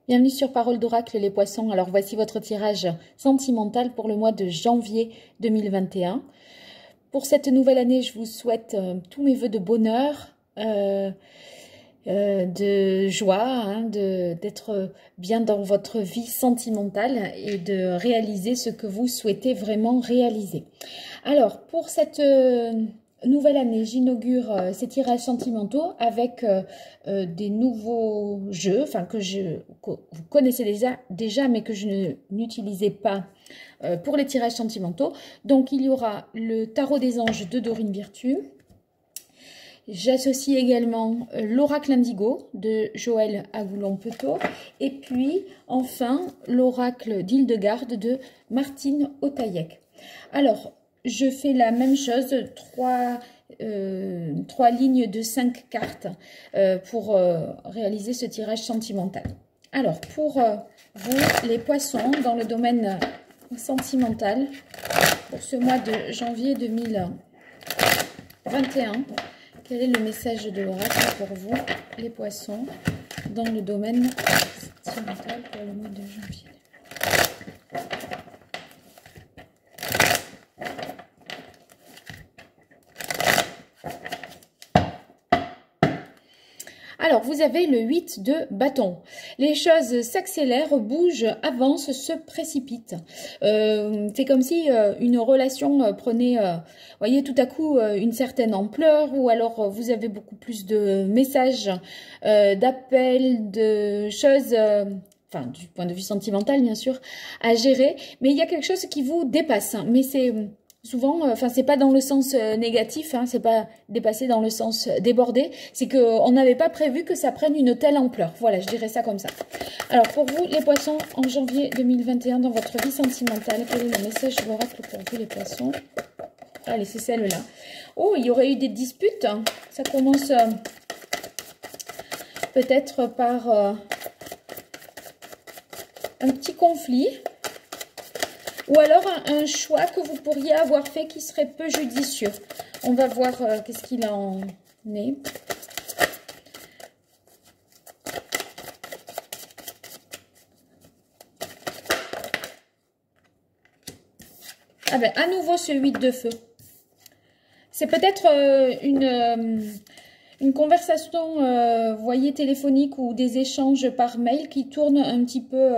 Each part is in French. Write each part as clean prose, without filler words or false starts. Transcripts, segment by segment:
Bienvenue sur Parole d'Oracle les poissons. Alors voici votre tirage sentimental pour le mois de janvier 2021. Pour cette nouvelle année, je vous souhaite tous mes vœux de bonheur, de joie, d'être bien dans votre vie sentimentale et de réaliser ce que vous souhaitez vraiment réaliser. Alors pour cette nouvelle année, j'inaugure ces tirages sentimentaux avec des nouveaux jeux, que vous connaissez déjà mais que je n'utilisais pas pour les tirages sentimentaux. Donc il y aura le Tarot des Anges de Dorine Virtue. J'associe également l'Oracle Indigo de Joël Agoulon-Petot. Et puis enfin l'Oracle d'Hildegarde de Martine Otaïek. Alors, je fais la même chose, trois lignes de 5 cartes pour réaliser ce tirage sentimental. Alors, pour vous, les poissons, dans le domaine sentimental, pour ce mois de janvier 2021, quel est le message de l'oracle pour vous, les poissons, dans le domaine sentimental pour le mois de janvier? Alors, vous avez le 8 de bâton. Les choses s'accélèrent, bougent, avancent, se précipitent. C'est comme si une relation prenait, voyez, tout à coup une certaine ampleur, ou alors vous avez beaucoup plus de messages, d'appels, de choses... du point de vue sentimental, bien sûr, à gérer. Mais il y a quelque chose qui vous dépasse. Mais c'est... souvent, c'est pas dans le sens négatif, c'est pas dépassé dans le sens débordé, c'est qu'on n'avait pas prévu que ça prenne une telle ampleur. Voilà, je dirais ça comme ça. Alors, pour vous, les poissons, en janvier 2021, dans votre vie sentimentale, quel est le message de l'oracle pour vous, les poissons? Allez, c'est celle-là. Oh, il y aurait eu des disputes. Ça commence peut-être par un petit conflit. Ou alors un choix que vous pourriez avoir fait qui serait peu judicieux. On va voir qu'est-ce qu'il en est. Ah ben, à nouveau ce 8 de feu. C'est peut-être une conversation, voyez, téléphonique ou des échanges par mail qui tournent un petit peu,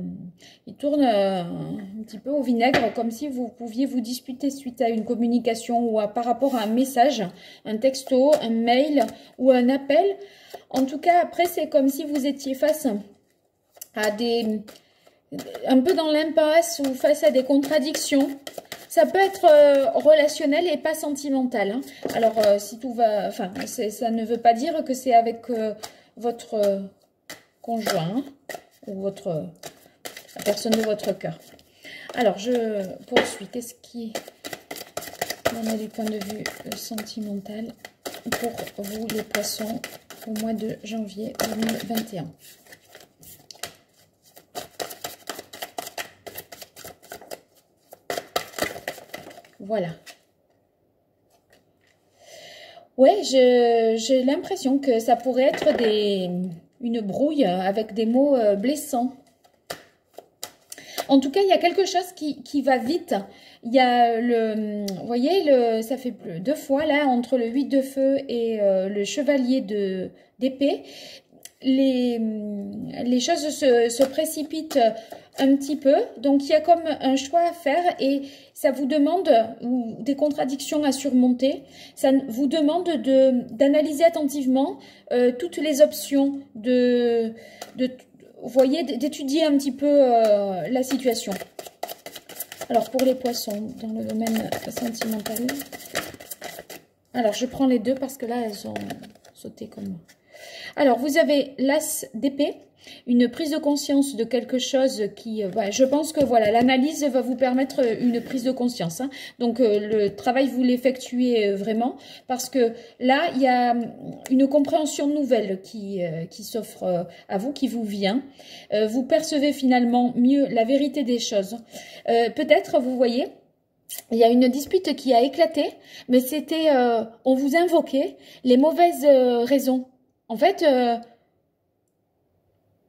au vinaigre, comme si vous pouviez vous disputer suite à une communication ou par rapport à un message, un texto, un mail ou un appel. En tout cas, après, c'est comme si vous étiez face à un peu dans l'impasse ou face à des contradictions. Ça peut être relationnel et pas sentimental. Alors, si tout va... ça ne veut pas dire que c'est avec votre conjoint ou la personne de votre cœur. Alors, je poursuis. Qu'est-ce qui en est du point de vue sentimental pour vous, les poissons, au mois de janvier 2021? Voilà. Ouais, j'ai l'impression que ça pourrait être une brouille avec des mots blessants. En tout cas, il y a quelque chose qui va vite. Il y a vous voyez, ça fait deux fois là, entre le 8 de feu et le chevalier d'épée. Les choses se précipitent un petit peu, donc il y a comme un choix à faire et ça vous demande, ou des contradictions à surmonter, ça vous demande d'analyser attentivement toutes les options, vous voyez, d'étudier un petit peu la situation. Alors pour les poissons, dans le domaine sentimental, alors je prends les deux parce que là elles ont sauté comme... Alors, vous avez l'as d'épée, une prise de conscience de quelque chose qui... je pense que voilà, l'analyse va vous permettre une prise de conscience. Donc, le travail, vous l'effectuez vraiment parce que là, il y a une compréhension nouvelle qui s'offre à vous, qui vous vient. Vous percevez finalement mieux la vérité des choses. Peut-être, vous voyez... Il y a une dispute qui a éclaté, mais c'était... on vous invoquait les mauvaises raisons. En fait,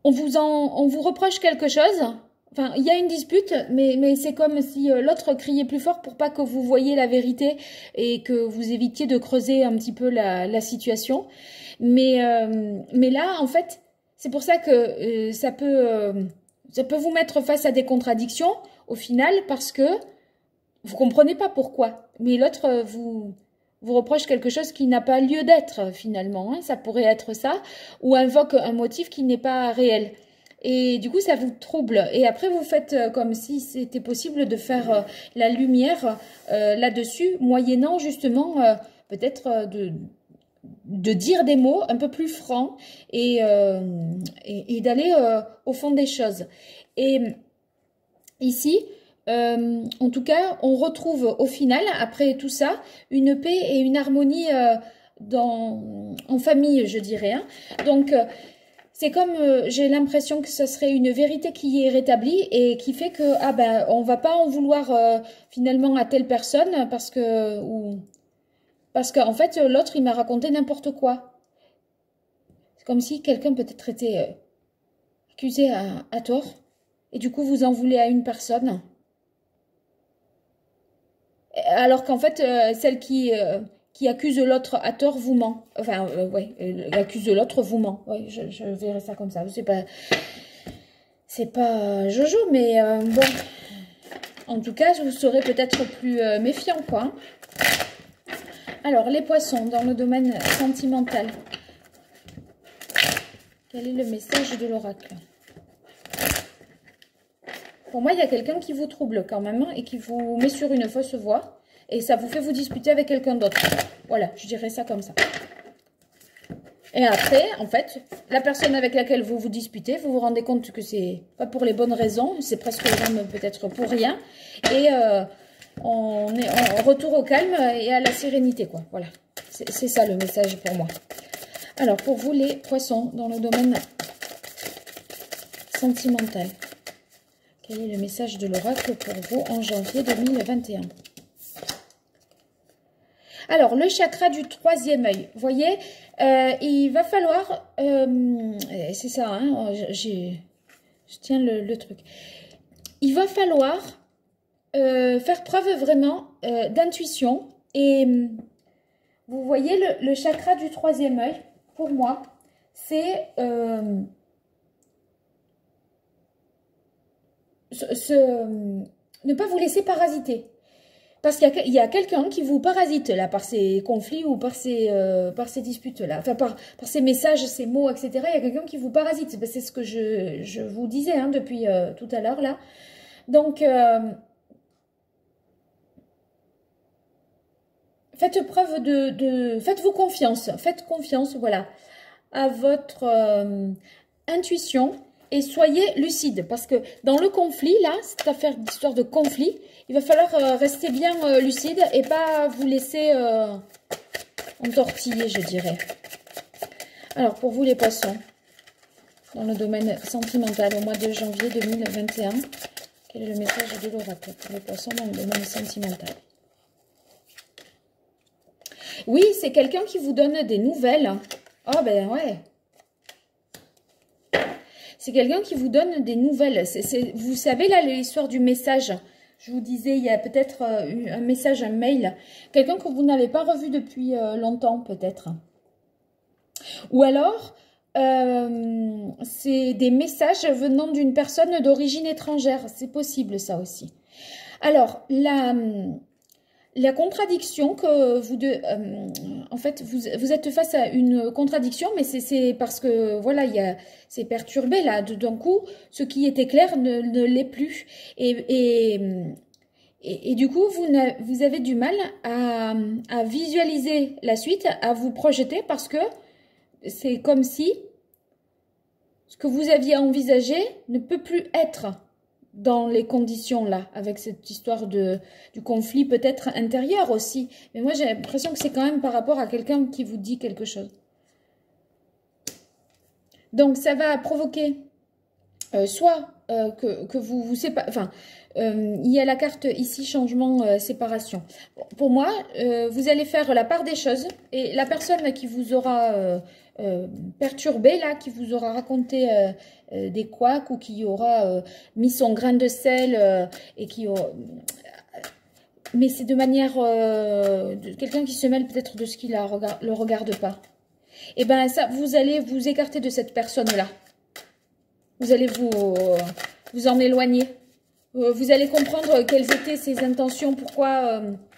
on vous reproche quelque chose. Enfin, il y a une dispute, mais c'est comme si l'autre criait plus fort pour pas que vous voyiez la vérité et que vous évitiez de creuser un petit peu la situation. Mais là, en fait, c'est pour ça que ça peut vous mettre face à des contradictions au final parce que vous comprenez pas pourquoi. Mais l'autre vous reproche quelque chose qui n'a pas lieu d'être finalement. Hein, ça pourrait être ça, ou invoque un motif qui n'est pas réel. Et du coup, ça vous trouble. Et après, vous faites comme si c'était possible de faire la lumière là-dessus, moyennant justement peut-être de dire des mots un peu plus francs et d'aller au fond des choses. Et ici, en tout cas, on retrouve au final, après tout ça, une paix et une harmonie en famille, je dirais. Hein. Donc, c'est comme, j'ai l'impression que ce serait une vérité qui est rétablie et qui fait que, ah ben, on va pas en vouloir finalement à telle personne parce qu'en fait, l'autre, il m'a raconté n'importe quoi. C'est comme si quelqu'un peut-être était accusé à tort et du coup, vous en voulez à une personne. Alors qu'en fait, celle qui accuse l'autre à tort vous ment. Enfin, ouais, accuse l'autre vous ment. Ouais, je verrai ça comme ça. C'est pas Jojo, mais bon. En tout cas, vous serez peut-être plus méfiant, quoi. Hein. Alors, les poissons, dans le domaine sentimental. Quel est le message de l'oracle? Pour moi, il y a quelqu'un qui vous trouble quand même et qui vous met sur une fausse voie. Et ça vous fait vous disputer avec quelqu'un d'autre. Voilà, je dirais ça comme ça. Et après, en fait, la personne avec laquelle vous vous disputez, vous vous rendez compte que c'est pas pour les bonnes raisons. C'est presque même peut-être pour rien. Et on est en retour au calme et à la sérénité, quoi. Voilà, c'est ça le message pour moi. Alors, pour vous, les poissons, dans le domaine sentimental. Quel est le message de l'oracle pour vous en janvier 2021? Alors, le chakra du troisième œil, vous voyez, il va falloir, c'est ça, hein, je tiens le truc, il va falloir faire preuve vraiment d'intuition. Et vous voyez, le chakra du troisième œil, pour moi, c'est ne pas vous laisser parasiter. Parce qu'il y a quelqu'un qui vous parasite là par ces conflits ou par ces disputes là. Enfin, par ces messages, ces mots, etc. Il y a quelqu'un qui vous parasite. C'est ce que je vous disais hein, depuis tout à l'heure là. Donc, faites preuve faites-vous confiance. Faites confiance, voilà, à votre intuition. Et soyez lucide, parce que dans le conflit, là, cette affaire d'histoire de conflit, il va falloir rester bien lucide et pas vous laisser entortiller, je dirais. Alors, pour vous les poissons, dans le domaine sentimental, au mois de janvier 2021, quel est le message de l'oracle pour les poissons dans le domaine sentimental? Oui, c'est quelqu'un qui vous donne des nouvelles. Oh, ben ouais. C'est quelqu'un qui vous donne des nouvelles. Vous savez, là, l'histoire du message. Je vous disais, il y a peut-être un message, un mail. Quelqu'un que vous n'avez pas revu depuis longtemps, peut-être. Ou alors, c'est des messages venant d'une personne d'origine étrangère. C'est possible, ça aussi. Alors, la contradiction que vous deux, en fait, vous êtes face à une contradiction, mais c'est parce que, voilà, c'est perturbé, là, d'un coup, ce qui était clair ne l'est plus. Et du coup, vous avez du mal à visualiser la suite, à vous projeter, parce que c'est comme si ce que vous aviez envisagé ne peut plus être dans les conditions là, avec cette histoire du conflit peut-être intérieur aussi. Mais moi, j'ai l'impression que c'est quand même par rapport à quelqu'un qui vous dit quelque chose. Donc, ça va provoquer soit que vous séparez... Enfin, il y a la carte ici, changement, séparation. Bon, pour moi, vous allez faire la part des choses et la personne qui vous aura perturbé, là, qui vous aura raconté des couacs ou qui aura mis son grain de sel et qui aura... Mais c'est de manière... quelqu'un qui se mêle peut-être de ce qui le regarde pas. Et bien, ça, vous allez vous écarter de cette personne-là. Vous allez vous en éloigner. Vous allez comprendre quelles étaient ses intentions, pourquoi...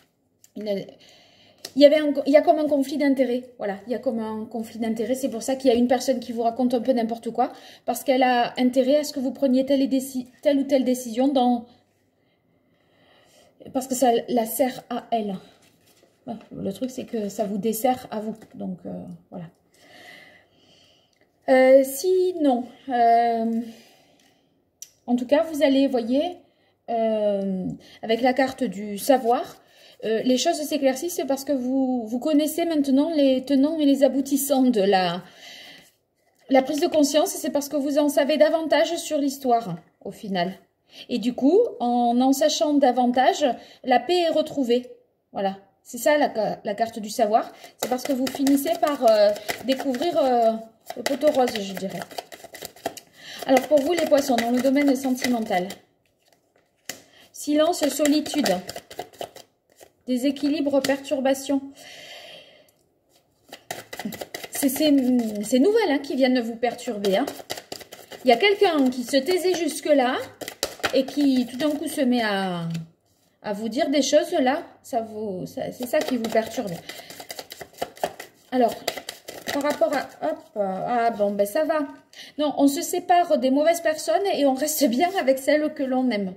il y a comme un conflit d'intérêt. Voilà, il y a comme un conflit d'intérêt. C'est pour ça qu'il y a une personne qui vous raconte un peu n'importe quoi. Parce qu'elle a intérêt à ce que vous preniez telle ou telle décision parce que ça la sert à elle. Le truc, c'est que ça vous dessert à vous. Donc, voilà. Sinon, en tout cas, vous allez, voyez, avec la carte du savoir, les choses s'éclaircissent parce que vous connaissez maintenant les tenants et les aboutissants de la prise de conscience. C'est parce que vous en savez davantage sur l'histoire, au final. Et du coup, en sachant davantage, la paix est retrouvée. Voilà, c'est ça la carte du savoir. C'est parce que vous finissez par découvrir le poteau rose, je dirais. Alors, pour vous, les poissons, dans le domaine sentimental. Silence, solitude. Déséquilibre, perturbation. C'est ces nouvelles hein, qui viennent vous perturber. Hein. Il y a quelqu'un qui se taisait jusque-là et qui, tout d'un coup, se met à vous dire des choses, là. C'est ça qui vous perturbe. Alors, par rapport à... Hop, ah bon, ben ça va. Non, on se sépare des mauvaises personnes et on reste bien avec celles que l'on aime.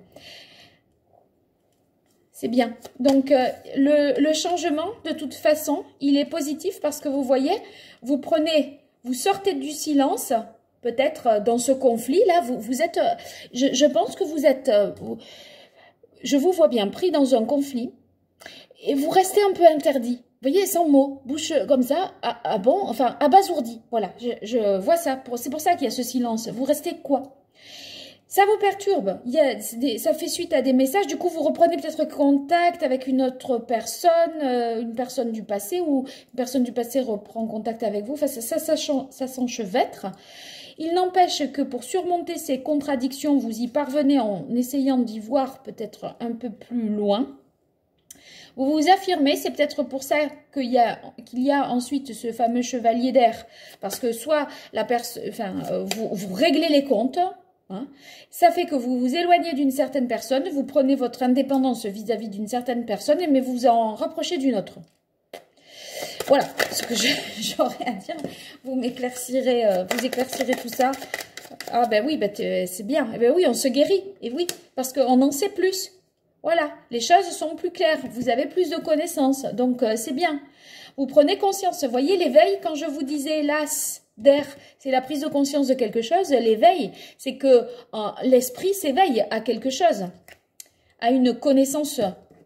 C'est bien. Donc, le changement, de toute façon, il est positif parce que vous voyez, vous sortez du silence, peut-être dans ce conflit-là, vous êtes, je pense que vous êtes, je vous vois bien pris dans un conflit et vous restez un peu interdit. Vous voyez, sans mots, bouche comme ça, bon, enfin, abasourdi. Voilà, je vois ça. C'est pour ça qu'il y a ce silence. Vous restez quoi? Ça vous perturbe, ça fait suite à des messages, du coup vous reprenez peut-être contact avec une autre personne, une personne du passé, ou une personne du passé reprend contact avec vous, enfin, ça s'enchevêtre. Il n'empêche que pour surmonter ces contradictions, vous y parvenez en essayant d'y voir peut-être un peu plus loin. Vous vous affirmez, c'est peut-être pour ça qu'il y a ensuite ce fameux chevalier d'air, parce que soit vous réglez les comptes. Hein. Ça fait que vous vous éloignez d'une certaine personne, vous prenez votre indépendance vis-à-vis d'une certaine personne, mais vous en rapprochez d'une autre. Voilà ce que j'aurais à dire. Vous éclaircirez tout ça. Ah ben oui, ben c'est bien. Eh ben oui, on se guérit. Et oui, parce qu'on en sait plus. Voilà, les choses sont plus claires. Vous avez plus de connaissances. Donc c'est bien. Vous prenez conscience. Vous voyez l'éveil, quand je vous disais l'as d'air, c'est la prise de conscience de quelque chose. L'éveil, c'est que l'esprit s'éveille à quelque chose, à une connaissance,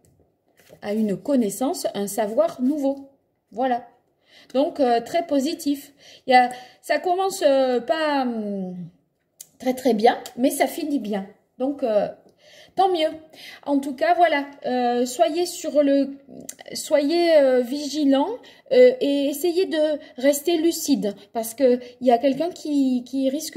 un savoir nouveau. Voilà. Donc, très positif. Ça commence pas très très bien, mais ça finit bien. Donc, tant mieux. En tout cas, voilà. Soyez vigilants et essayez de rester lucide parce que il y a quelqu'un qui risque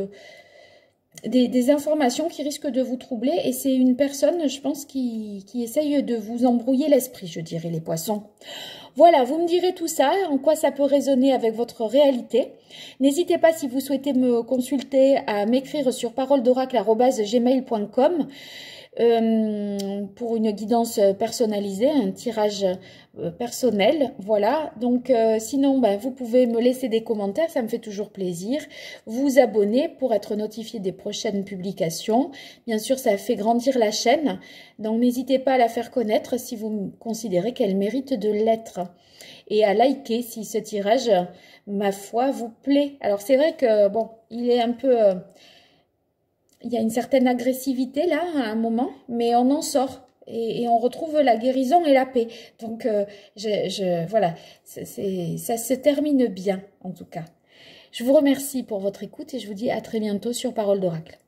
des informations qui risquent de vous troubler et c'est une personne, je pense, qui essaye de vous embrouiller l'esprit, je dirais, les poissons. Voilà, vous me direz tout ça, en quoi ça peut résonner avec votre réalité. N'hésitez pas, si vous souhaitez me consulter, à m'écrire sur paroledoracle@gmail.com pour une guidance personnalisée, un tirage personnel. Voilà, donc sinon, vous pouvez me laisser des commentaires, ça me fait toujours plaisir. Vous abonner pour être notifié des prochaines publications. Bien sûr, ça fait grandir la chaîne, donc n'hésitez pas à la faire connaître si vous considérez qu'elle mérite de l'être. Et à liker si ce tirage, ma foi, vous plaît. Alors c'est vrai que, bon, il est un peu... il y a une certaine agressivité là, à un moment, mais on en sort. Et on retrouve la guérison et la paix. Donc, voilà, ça se termine bien, en tout cas. Je vous remercie pour votre écoute et je vous dis à très bientôt sur Parole d'Oracle.